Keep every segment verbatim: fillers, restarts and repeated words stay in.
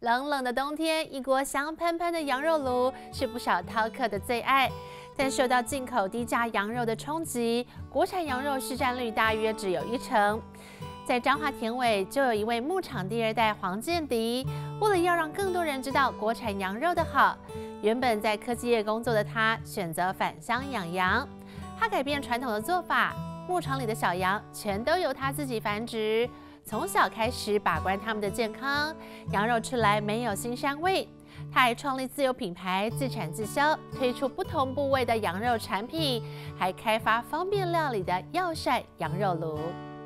冷冷的冬天，一锅香喷喷的羊肉炉是不少饕客的最爱。但受到进口低价羊肉的冲击，国产羊肉市占率大约只有一成。在彰化田尾，就有一位牧场第二代黄建迪，为了要让更多人知道国产羊肉的好，原本在科技业工作的他选择返乡养羊。他改变传统的做法，牧场里的小羊全都由他自己繁殖。 从小开始把关他们的健康，羊肉吃来没有腥膻味。他还创立自有品牌，自产自销，推出不同部位的羊肉产品，还开发方便料理的药膳羊肉炉。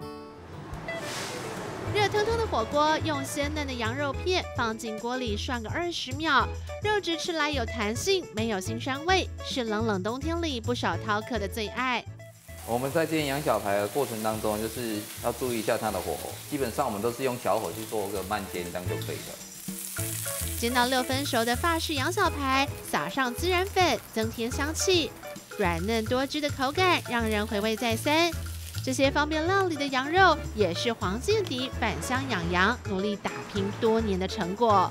热腾腾的火锅，用鲜嫩的羊肉片放进锅里涮个二十秒，肉质吃来有弹性，没有腥膻味，是冷冷冬天里不少饕客的最爱。 我们在煎羊小排的过程当中，就是要注意一下它的火候。基本上我们都是用小火去做个慢煎，这样就可以了。 煎到六分熟的法式羊小排，撒上孜然粉，增添香气，软嫩多汁的口感让人回味再三。这些方便料理的羊肉，也是黄建迪返乡养羊，努力打拼多年的成果。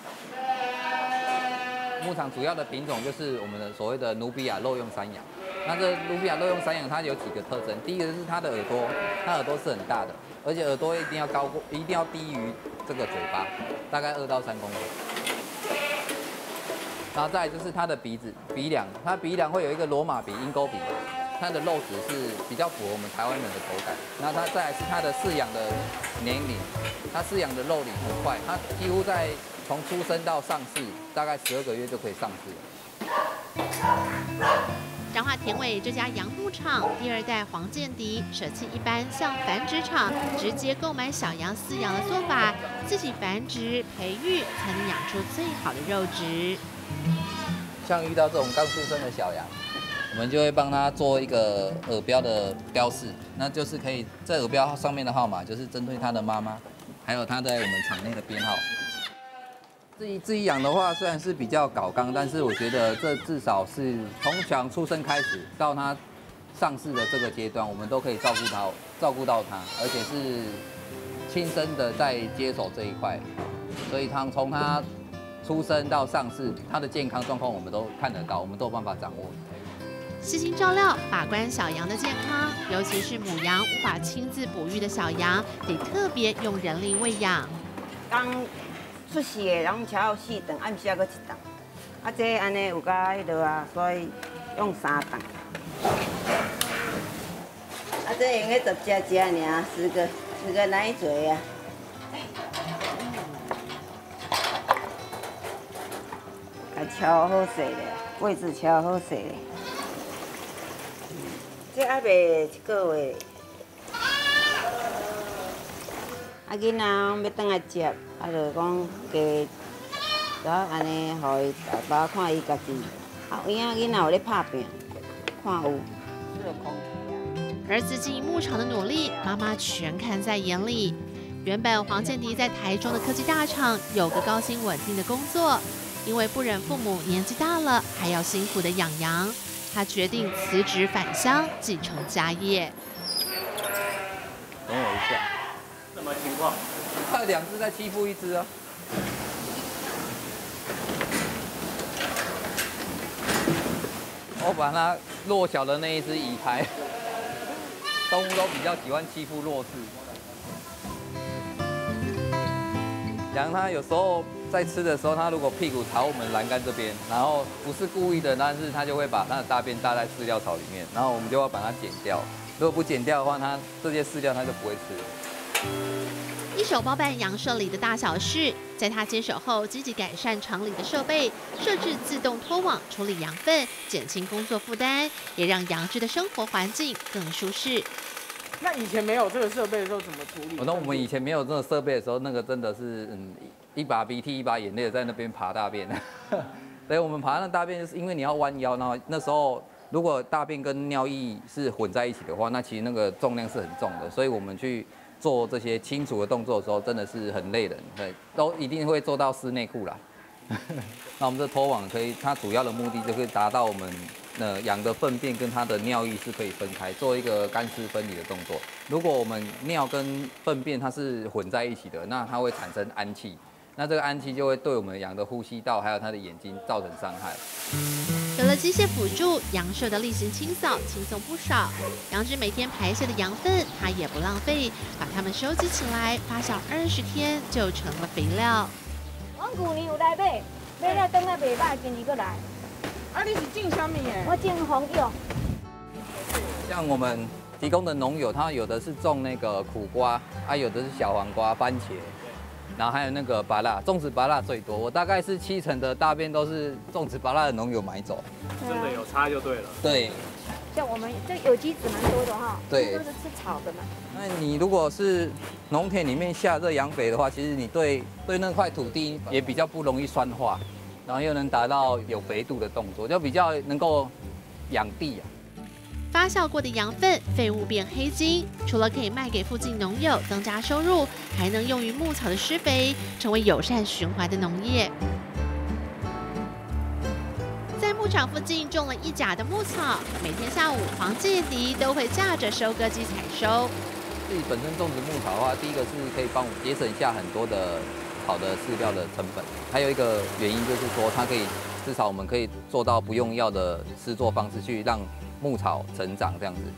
牧场主要的品种就是我们的所谓的努比亚肉用山羊。那这努比亚肉用山羊，它有几个特征。第一个是它的耳朵，它耳朵是很大的，而且耳朵一定要高过，一定要低于这个嘴巴，大概二到三公分。然后再来就是它的鼻子、鼻梁，它鼻梁会有一个罗马鼻、鹰钩鼻，它的肉质是比较符合我们台湾人的口感。那它再来是它的饲养的年龄，它饲养的肉龄很快，它几乎在 从出生到上市，大概十二个月就可以上市了。 彰化田尾这家羊牧场第二代黄建迪舍弃一般向繁殖场直接购买小羊饲养的做法，自己繁殖培育，才能养出最好的肉质。 像遇到这种刚出生的小羊，我们就会帮它做一个耳标的标示，那就是可以在耳标上面的号码，就是针对它的妈妈，还有它在我们场内的编号。 自己自己养的话，虽然是比较搞刚，但是我觉得这至少是从小出生开始到它上市的这个阶段，我们都可以照顾到照顾到它，而且是亲身的在接手这一块，所以它从它出生到上市，它的健康状况我们都看得到，我们都有办法掌握。 细心照料，把关小羊的健康，尤其是母羊无法亲自哺育的小羊，得特别用人力喂养。 刚 出世的，拢超有四顿，暗时还搁一顿。啊，这安尼有甲迄落啊，所以用三顿。啊，这用个十只只尔，十个十个哪一嘴啊？啊，超好势咧，位置超好势咧。这还袂一个月。啊，囡仔要转来接。 啊，就讲加，然后安尼，互伊爸爸看伊家己。啊，有影囡仔有咧拍拼，看有。 儿子经营牧场的努力，妈妈全看在眼里。原本黄建迪在台中的科技大厂有个高薪稳定的工作，因为不忍父母年纪大了还要辛苦的养羊，他决定辞职返乡继承家业。 等我一下， 什么情况？ 它两只在欺负一只啊！我把它弱小的那一只移开。动物都比较喜欢欺负弱势。羊它有时候在吃的时候，它如果屁股朝我们栏杆这边，然后不是故意的，但是它就会把它的大便搭在饲料槽里面，然后我们就要把它剪掉。如果不剪掉的话，它这些饲料它就不会吃了。 一手包办羊舍里的大小事，在他接手后，积极改善场里的设备，设置自动拖网处理羊粪，减轻工作负担，也让羊只的生活环境更舒适。 那以前没有这个设备的时候怎么处理？ 我说我们以前没有这个设备的时候，那个真的是嗯一把鼻涕一把眼泪的在那边爬大便。所以我们爬那大便，就是因为你要弯腰，然后那时候如果大便跟尿液是混在一起的话，那其实那个重量是很重的，所以我们去 做这些清除的动作的时候，真的是很累人，对，都一定会做到湿内裤啦。那我们这拖网可以，它主要的目的就可以达到我们呃羊的粪便跟它的尿液是可以分开，做一个干湿分离的动作。如果我们尿跟粪便它是混在一起的，那它会产生氨气， 那这个氨气就会对我们羊的呼吸道还有它的眼睛造成伤害。 有了机械辅助，羊舍的例行清扫轻松不少。羊只每天排泄的羊粪，它也不浪费，把它们收集起来，发酵二十天就成了肥料。 我旧年有来买，买了等下袂歹，今年搁来。 啊，你是种什么耶？ 我种红药。 像我们提供的农友，它有的是种那个苦瓜，啊，有的是小黄瓜、番茄。然后还有那个芭乐，种植芭乐最多，我大概是七成的大便都是种植芭乐的农友买走。 真的有差就对了。 对， 像我们这有机质蛮多的哈， 对， 都是吃草的嘛。 那你如果是农田里面下这养肥的话，其实你对对那块土地也比较不容易酸化，然后又能达到有肥度的动作，就比较能够养地啊。 发酵过的羊粪废物变黑金，除了可以卖给附近农友增加收入，还能用于牧草的施肥，成为友善循环的农业。在牧场附近种了一甲的牧草，每天下午黄介迪都会驾着收割机采收。 自己本身种植牧草的话，第一个是可以帮我们节省下很多的好的饲料的成本，还有一个原因就是说，它可以至少我们可以做到不用药的施作方式去让牧草成长这样子。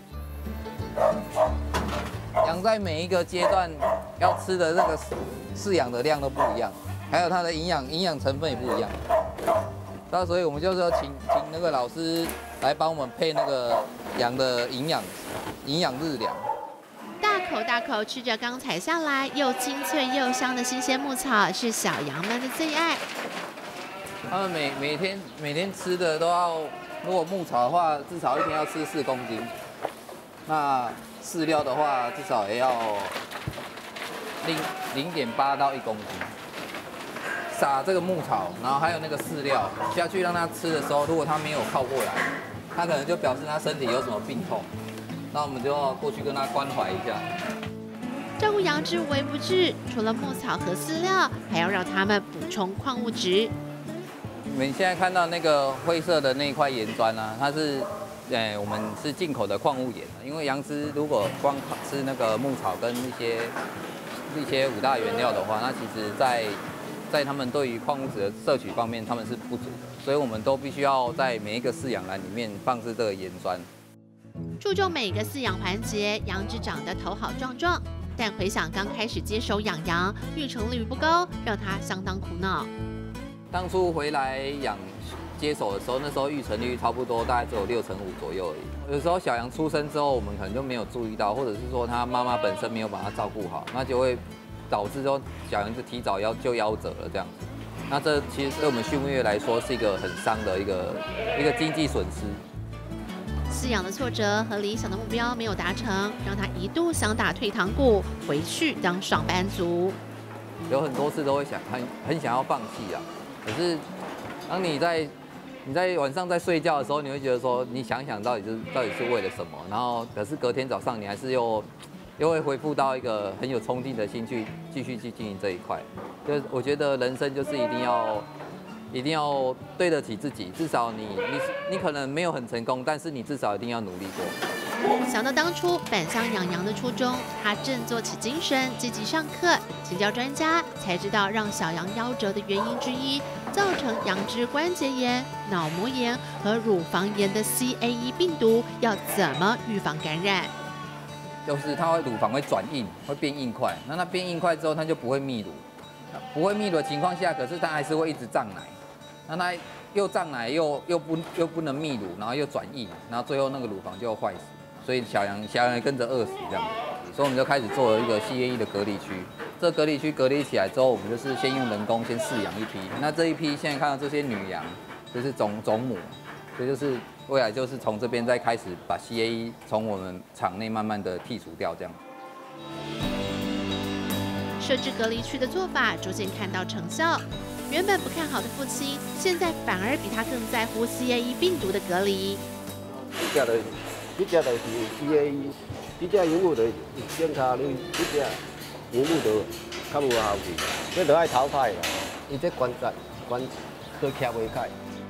羊在每一个阶段要吃的那个饲养的量都不一样，还有它的营养营养成分也不一样。那所以我们就是要请请那个老师来帮我们配那个羊的营养营养日粮。 大口大口吃着刚采下来又清脆又香的新鲜牧草，是小羊们的最爱。 他们每每天每天吃的都要。如果牧草的话，至少一天要吃四公斤。那饲料的话，至少也要零零点八到一公斤。撒这个牧草，然后还有那个饲料下去让它吃的时候，如果它没有靠过来，它可能就表示它身体有什么病痛。那我们就要过去跟它关怀一下。 照顾羊只无微不至，除了牧草和饲料，还要让它们补充矿物质。 你们现在看到那个灰色的那一块盐砖啊，它是，呃，我们是进口的矿物盐。因为羊只如果光吃那个牧草跟一些一些五大原料的话，那其实在在他们对于矿物质的摄取方面，他们是不足的。所以我们都必须要在每一个饲养栏里面放置这个盐砖。 注重每个饲养环节，羊只长得头好壮壮。但回想刚开始接手养羊，育成率不高，让他相当苦恼。 当初回来养接手的时候，那时候育成率差不多大概只有六成五左右而已。有时候小羊出生之后，我们可能就没有注意到，或者是说它妈妈本身没有把它照顾好，那就会导致说小羊就提早夭就夭折了这样子。那这其实对我们畜牧业来说是一个很伤的一个一个经济损失。 饲养的挫折和理想的目标没有达成，让他一度想打退堂鼓，回去当上班族。 有很多次都会想很很想要放弃啊。可是，当你在你在晚上在睡觉的时候，你会觉得说，你想想到底是到底是为了什么？然后，可是隔天早上你还是又又会恢复到一个很有冲劲的心去继续去经营这一块。就是我觉得人生就是一定要一定要对得起自己，至少你你你可能没有很成功，但是你至少一定要努力过。 想到当初返乡养羊的初衷，他振作起精神，积极上课，请教专家，才知道让小羊夭折的原因之一，造成羊肢关节炎、脑膜炎和乳房炎的 C A E 病毒，要怎么预防感染？ 就是它会乳房会转硬，会变硬块。那它变硬块之后，它就不会泌乳，不会泌乳的情况下，可是它还是会一直胀奶。那它又胀奶又又不又不能泌乳，然后又转硬，然后最后那个乳房就坏死。所以小羊小羊也跟着饿死这样子，所以我们就开始做了一个 C A E 的隔离区。这隔离区隔离起来之后，我们就是先用人工先饲养一批。那这一批现在看到这些女羊，就是种种母，所以就是未来就是从这边再开始把 C A E 从我们场内慢慢的剔除掉这样。 设置隔离区的做法逐渐看到成效。原本不看好的父亲，现在反而比他更在乎 C A E 病毒的隔离。 这只就是 C A E， 这只养母就检查你这只养母就较无效去，这就爱淘汰啦。伊这关节关都徛袂开。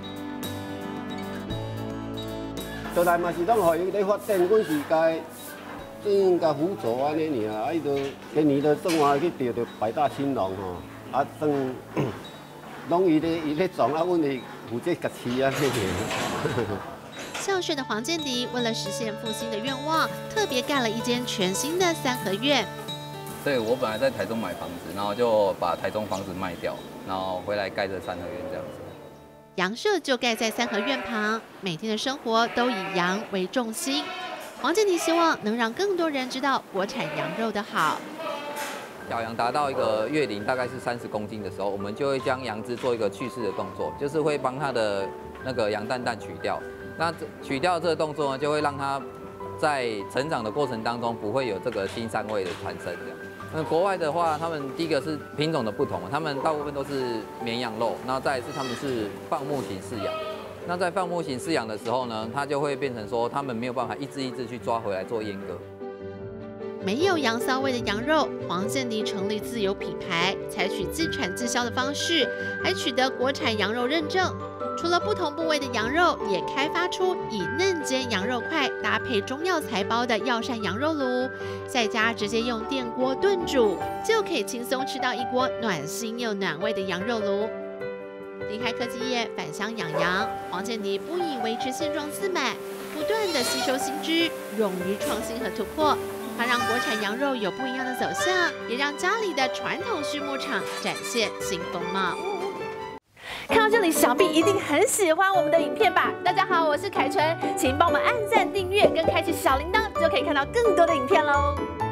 倒来嘛是拢互伊咧发展，阮是该应该辅助安尼尔，啊伊就今年就转换去钓着百大青龙吼， 啊，算拢伊咧伊咧种啊，阮是负责甲饲啊，嘿嘿。 孝顺的黄建迪为了实现父亲的愿望，特别盖了一间全新的三合院。 对，我本来在台中买房子，然后就把台中房子卖掉，然后回来盖这三合院这样子。 羊舍就盖在三合院旁，每天的生活都以羊为重心。黄建迪希望能让更多人知道国产羊肉的好。 小羊达到一个月龄大概是三十公斤的时候，我们就会将羊脂做一个去势的动作，就是会帮它的那个羊蛋蛋取掉。那取掉这个动作呢，就会让它在成长的过程当中不会有这个腥膻味的产生。这样，那国外的话，他们第一个是品种的不同，他们大部分都是绵羊肉，然后再来是他们是放牧型饲养。那在放牧型饲养的时候呢，它就会变成说，他们没有办法一只一只去抓回来做阉割。 没有羊骚味的羊肉，黄建迪成立自有品牌，采取自产自销的方式，还取得国产羊肉认证。除了不同部位的羊肉，也开发出以嫩煎羊肉块搭配中药材包的药膳羊肉炉，在家直接用电锅炖煮，就可以轻松吃到一锅暖心又暖胃的羊肉炉。离开科技业返乡养羊，黄建迪不以维持现状自满，不断的吸收新知，勇于创新和突破。他让国产羊肉有不一样的走向，也让家里的传统畜牧场展现新风貌。看到这里，想必一定很喜欢我们的影片吧？大家好，我是凯纯，请帮我们按赞、订阅跟开启小铃铛，就可以看到更多的影片喽。